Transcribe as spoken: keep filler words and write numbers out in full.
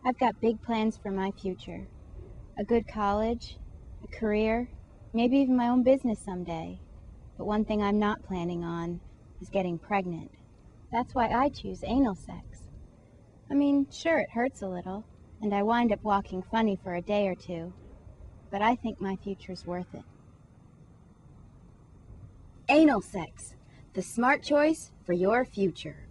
I've got big plans for my future. A good college, a career, maybe even my own business someday. But one thing I'm not planning on is getting pregnant. That's why I choose anal sex. I mean, sure, it hurts a little, and I wind up walking funny for a day or two, but I think my future's worth it. Anal sex, the smart choice for your future.